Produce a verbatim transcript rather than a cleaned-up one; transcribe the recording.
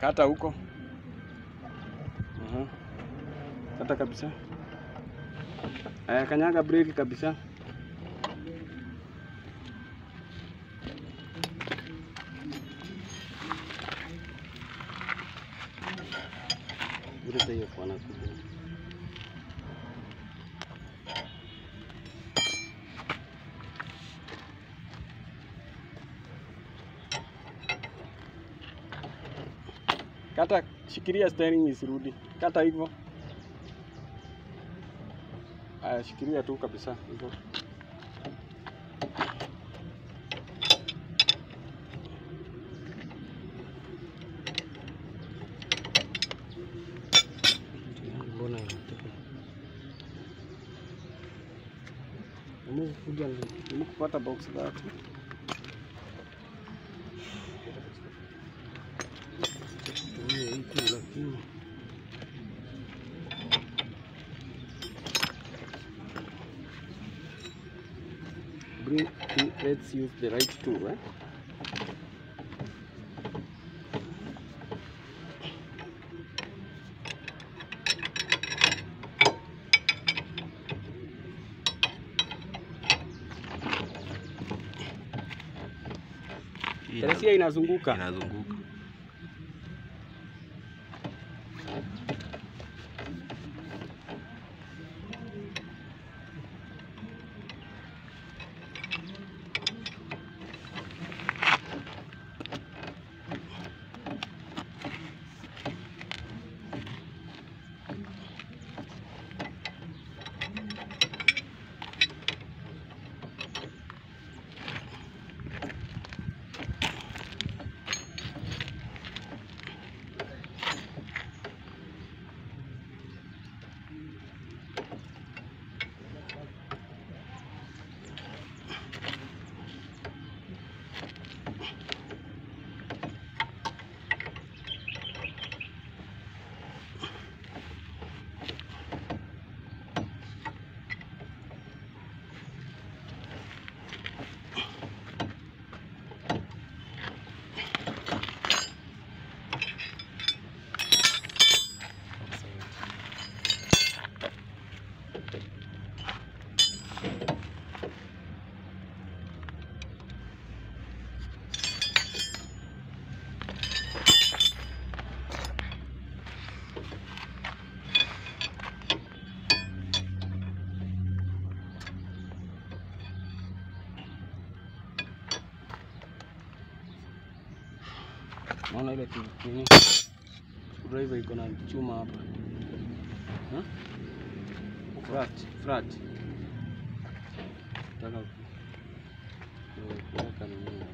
Kata huko. Uh-huh. Kata kabisa. Aya, kanyaga breki kabisa. Urete hiyo kwa nakuja. Kata, shikilia steering isirudi. Kata hivyo. Aya, shikilia tu kabisa hivyo. Mbona inataka? Mungu kuja ni kupata box zake. Bring, let's use the right tool, eh? Teresia inazunguka. Inazunguka. Maana ile nini? Driver iko na chuma hapa. Ha? Flat, flat. Nataka kuweka nini?